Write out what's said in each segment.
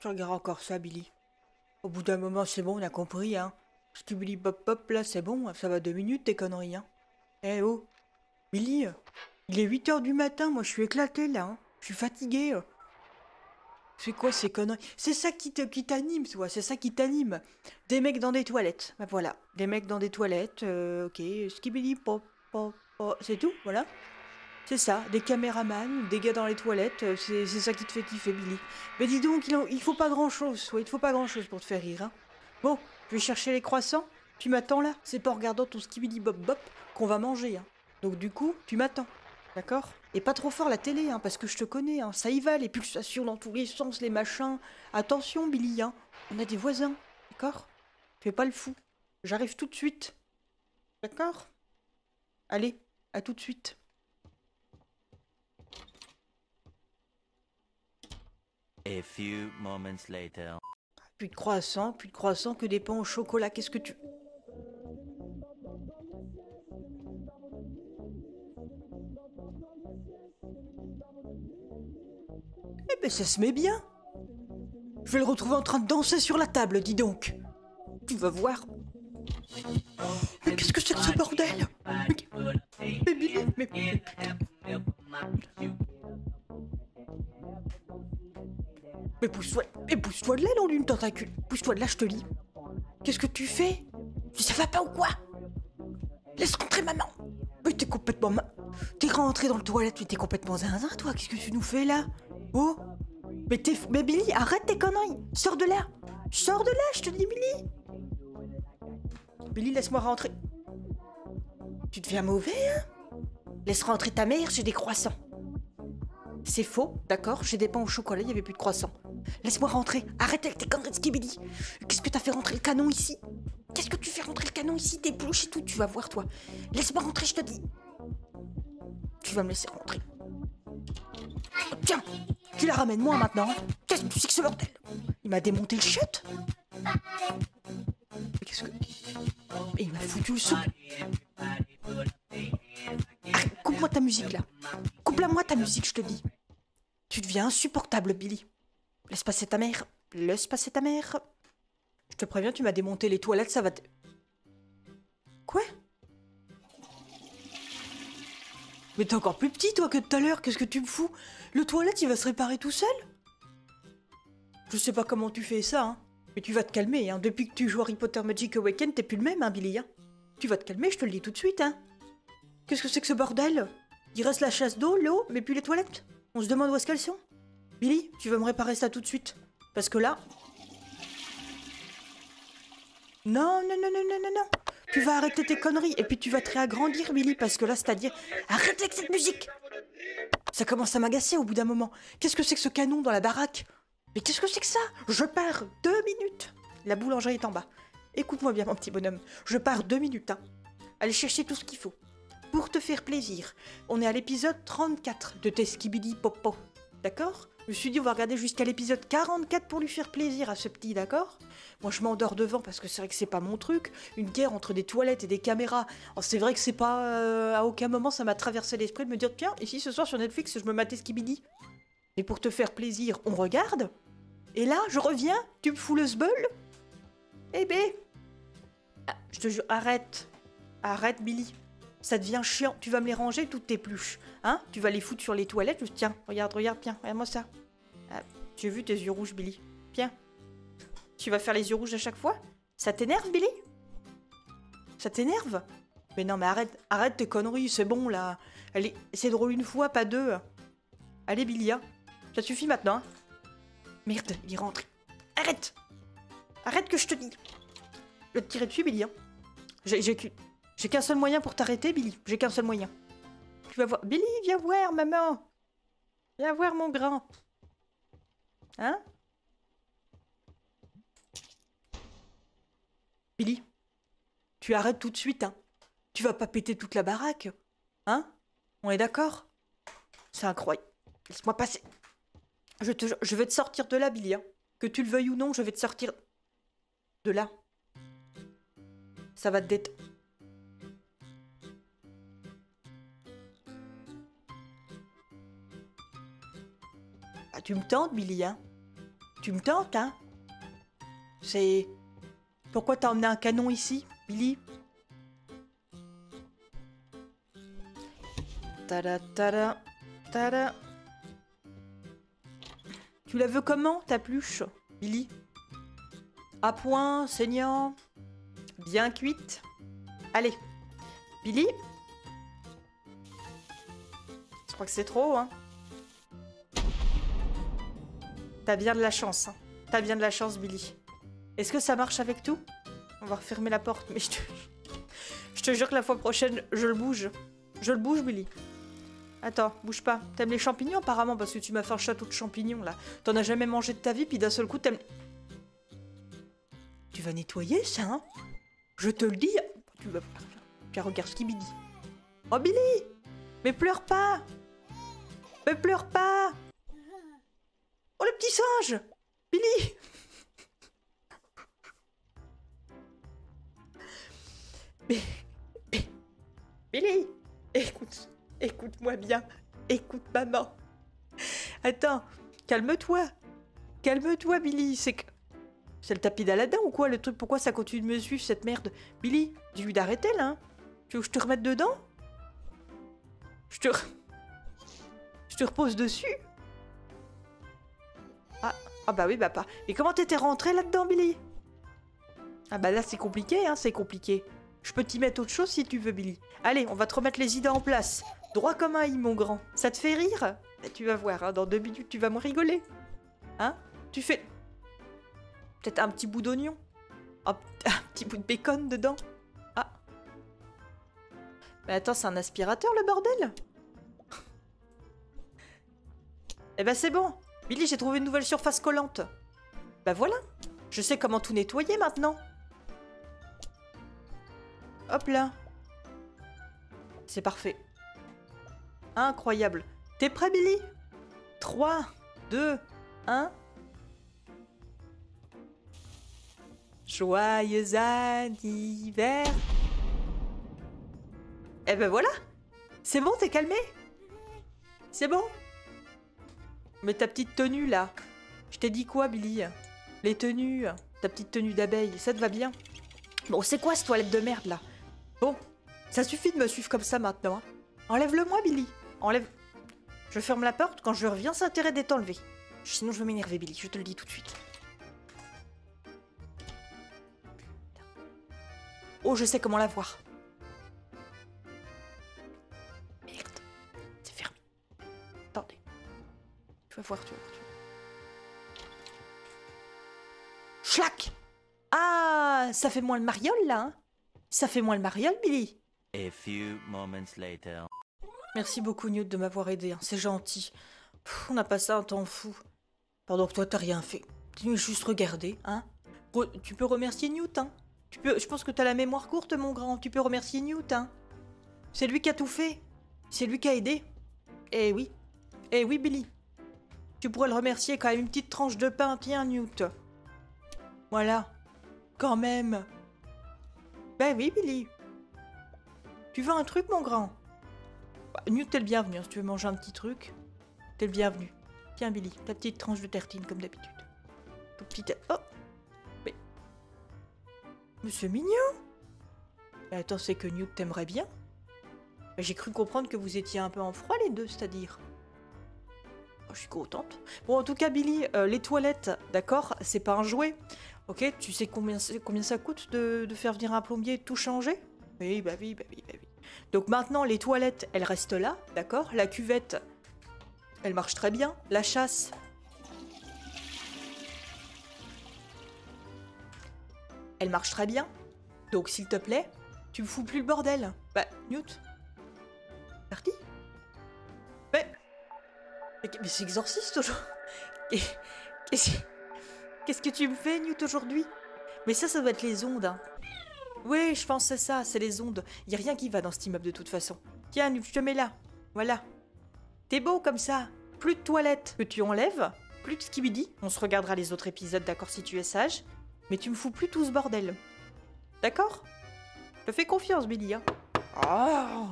Tu regardes encore ça, Billy. Au bout d'un moment, c'est bon, on a compris, hein. Skibidi pop pop, là, c'est bon, ça va 2 minutes, tes conneries, hein. Eh oh, Billy, il est 8 heures du matin, moi je suis éclaté, là, hein. Je suis fatigué. C'est quoi ces conneries? C'est ça qui t'anime, toi, c'est ça qui t'anime. Des mecs dans des toilettes, bah voilà. Des mecs dans des toilettes, ok, skibidi pop pop pop, c'est tout, voilà. C'est ça, des caméramans, des gars dans les toilettes, c'est ça qui te fait kiffer, Billy. Mais dis donc, il faut pas grand-chose, ouais, il te faut pas grand-chose pour te faire rire, hein. Bon, je vais chercher les croissants, tu m'attends là. C'est pas en regardant ton skibidi bop bop qu'on va manger, hein. Donc du coup, tu m'attends, d'accord? Et pas trop fort la télé, hein, parce que je te connais, hein. Ça y va, les pulsations dans tous les sens, les machins. Attention, Billy, hein. On a des voisins, d'accord? Fais pas le fou. J'arrive tout de suite, d'accord? Allez, à tout de suite. A few moments later. Plus de croissants, que des pains au chocolat. Qu'est-ce que tu... Eh ben ça se met bien. Je vais le retrouver en train de danser sur la table, dis donc. Tu vas voir. Mais qu'est-ce que c'est que ce bordel? Mais Billy, mais... Mais pousse-toi de là, non, d'une tentacule. Pousse-toi de là, je te lis. Qu'est-ce que tu fais? Ça va pas ou quoi? Laisse rentrer maman. Mais t'es complètement... T'es rentré dans le toilette, mais t'es complètement zinzin, toi. Qu'est-ce que tu nous fais, là? Oh? Mais Billy, arrête tes conneries. Sors de là. Sors de là, je te dis, Billy. Billy, laisse-moi rentrer. Tu deviens mauvais, hein? Laisse rentrer ta mère, j'ai des croissants. C'est faux, d'accord? J'ai des pains au chocolat, il n'y avait plus de croissants. Laisse-moi rentrer. Arrête avec tes conneries de skibidi. Qu'est-ce que t'as fait rentrer le canon ici? Qu'est-ce que tu fais rentrer le canon ici? Des bouches et tout, tu vas voir, toi. Laisse-moi rentrer, je te dis. Tu vas me laisser rentrer. Tiens, tu la ramènes moi maintenant, hein? Qu'est-ce que c'est que ce bordel? Il m'a démonté le chiotte. Mais qu'est-ce que... Et il m'a foutu le soupe. Arrête, coupe-moi ta musique, là. Coupe-la-moi ta musique, je te dis. Tu deviens insupportable, Billy. Laisse passer ta mère. Laisse passer ta mère. Je te préviens, tu m'as démonté les toilettes, ça va te... Quoi? Mais t'es encore plus petit, toi, que tout à l'heure. Qu'est-ce que tu me fous? Le toilette, il va se réparer tout seul? Je sais pas comment tu fais ça, hein. Mais tu vas te calmer, hein. Depuis que tu joues Harry Potter Magic Awaken, t'es plus le même, hein, Billy, hein. Tu vas te calmer, je te le dis tout de suite, hein. Qu'est-ce que c'est que ce bordel? Il reste la chasse d'eau, l'eau, mais puis les toilettes. On se demande où est-ce qu'elles sont. Billy, tu vas me réparer ça tout de suite. Parce que là... Non, non, non, non, non, non, non. Tu vas arrêter tes conneries et puis tu vas te réagrandir, Billy, parce que là, c'est-à-dire... Arrête avec cette musique! Ça commence à m'agacer au bout d'un moment. Qu'est-ce que c'est que ce canon dans la baraque? Mais qu'est-ce que c'est que ça? Je pars 2 minutes. La boulangerie est en bas. Écoute-moi bien, mon petit bonhomme. Je pars 2 minutes, hein. Allez chercher tout ce qu'il faut. Pour te faire plaisir. On est à l'épisode 34 de tes skibidi popo. D'accord? Je me suis dit, on va regarder jusqu'à l'épisode 44 pour lui faire plaisir à ce petit, d'accord? Moi, je m'endors devant parce que c'est vrai que c'est pas mon truc. Une guerre entre des toilettes et des caméras. Alors, c'est vrai que c'est pas... à aucun moment, ça m'a traversé l'esprit de me dire, tiens, ici, ce soir, sur Netflix, je me matais skibidi. Et pour te faire plaisir, on regarde. Et là, je reviens, tu me fous le sbeul. Eh ben... Ah, je te jure, arrête. Arrête, Billy. Ça devient chiant. Tu vas me les ranger, toutes tes pluches. Hein? Tu vas les foutre sur les toilettes. Tiens, regarde, tiens, regarde-moi ça. Ah, tu as vu tes yeux rouges, Billy? Tiens. Tu vas faire les yeux rouges à chaque fois? Ça t'énerve, Billy? Ça t'énerve? Mais non, mais arrête tes conneries, c'est bon, là. Allez, c'est drôle une fois, pas deux. Allez, Billy, hein. Ça suffit maintenant, hein. Merde, il est rentré. Arrête! Arrête que je te dis. Je vais te tirer dessus, Billy, hein. J'ai qu'un seul moyen pour t'arrêter, Billy. J'ai qu'un seul moyen. Tu vas voir. Billy, viens voir, maman. Viens voir, mon grand. Hein? Billy, tu arrêtes tout de suite, hein. Tu vas pas péter toute la baraque. Hein? On est d'accord? C'est incroyable. Laisse-moi passer. Je vais te sortir de là, Billy, hein. Que tu le veuilles ou non, je vais te sortir de là. Ça va te détendre. Ah, tu me tentes, Billy, hein? Tu me tentes, hein? C'est... Pourquoi t'as emmené un canon ici, Billy? Tada, tada, tada. Tu la veux comment, ta pluche, Billy? À point, saignant, bien cuite. Allez, Billy. Je crois que c'est trop, hein. T'as bien de la chance, hein. T'as bien de la chance, Billy. Est-ce que ça marche avec tout? On va refermer la porte, mais je te jure que la fois prochaine, je le bouge. Je le bouge, Billy. Attends, bouge pas. T'aimes les champignons apparemment parce que tu m'as fait un château de champignons là. T'en as jamais mangé de ta vie puis d'un seul coup t'aimes... Tu vas nettoyer ça, hein? Je te le dis. Tu vas... Tiens, regarde ce qu'il me dit. Oh Billy! Mais pleure pas! Mais pleure pas! Oh le petit singe! Billy! Billy! Écoute-moi bien. Écoute maman. Attends, calme-toi. Calme-toi, Billy. C'est le tapis d'Aladin ou quoi, le truc? Pourquoi ça continue de me suivre, cette merde? Billy, dis-lui d'arrêter, là. Hein. Tu veux que je te remette dedans? Je te repose dessus? Ah bah oui, bah pas. Et comment t'étais rentré là-dedans, Billy? Ah bah là, c'est compliqué, hein, c'est compliqué. Je peux t'y mettre autre chose si tu veux, Billy. Allez, on va te remettre les idées en place. Droit comme un i, mon grand. Ça te fait rire? Tu vas voir, hein, dans 2 minutes, tu vas me rigoler. Hein? Tu fais... Peut-être un petit bout d'oignon? Un petit bout de bacon dedans? Ah. Mais attends, c'est un aspirateur, le bordel? Eh ben, c'est bon. Billy, j'ai trouvé une nouvelle surface collante. Bah voilà. Je sais comment tout nettoyer, maintenant. Hop là. C'est parfait. Incroyable. T'es prêt, Billy? 3, 2, 1. Joyeux anniversaire. Eh ben voilà. C'est bon, t'es calmé? C'est bon? Mais ta petite tenue, là. Je t'ai dit quoi, Billy? Les tenues. Ta petite tenue d'abeille, ça te va bien? Bon, c'est quoi, cette toilette de merde, là? Bon, ça suffit de me suivre comme ça, maintenant. Hein. Enlève-le-moi, Billy. Enlève... Je ferme la porte. Quand je reviens, c'est intérêt d'être enlevé. Sinon, je vais m'énerver, Billy. Je te le dis tout de suite. Oh, je sais comment la voir. Merde. C'est fermé. Attendez. Tu vas voir, tu vas voir. Schlac! Ah, ça fait moins le mariole, là, hein? Ça fait moins le mariole, Billy. A few moments later. Merci beaucoup, Newt, de m'avoir aidé. Hein. C'est gentil. On a passé un temps fou. Pendant que toi, t'as rien fait. Tu nous juste regardé, hein? Tu peux remercier Newt, hein? Je pense que t'as la mémoire courte, mon grand. Tu peux remercier Newt, hein? C'est lui qui a tout fait. C'est lui qui a aidé. Eh oui. Eh oui, Billy. Tu pourrais le remercier quand même. Une petite tranche de pain, tiens, Newt. Voilà. Quand même. Ben oui, Billy. Tu veux un truc, mon grand? Bah, Newt, t'es le bienvenu. Hein, si tu veux manger un petit truc, t'es le bienvenu. Tiens, Billy, ta petite tranche de tartine, comme d'habitude. Tout petit... Oh! Mais c'est mignon! Mais attends, c'est que Newt t'aimerait bien? J'ai cru comprendre que vous étiez un peu en froid, les deux, c'est-à-dire. Oh, je suis contente. Bon, en tout cas, Billy, les toilettes, d'accord? C'est pas un jouet. Ok, tu sais combien ça coûte de faire venir un plombier et tout changer? Oui, bah oui, bah oui, bah oui. Donc maintenant, les toilettes, elles restent là, d'accord? La cuvette, elle marche très bien. La chasse... Elle marche très bien. Donc, s'il te plaît, tu me fous plus le bordel. Bah, Newt. Parti? Mais c'est exorciste aujourd'hui. Qu'est-ce que tu me fais, Newt, aujourd'hui? Mais ça doit être les ondes. Hein. Oui, je pense que c'est ça, c'est les ondes. Y a rien qui va dans cet immeuble de toute façon. Tiens, Newt, je te mets là. Voilà. T'es beau comme ça. Plus de toilettes que tu enlèves. Plus de skibidi. On se regardera les autres épisodes, d'accord, si tu es sage. Mais tu me fous plus tout ce bordel. D'accord? Je te fais confiance, Billy. Hein. Oh!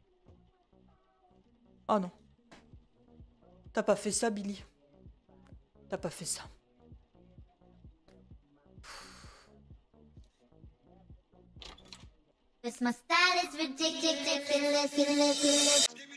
Oh non. T'as pas fait ça, Billy. T'as pas fait ça. This my style is ridiculous.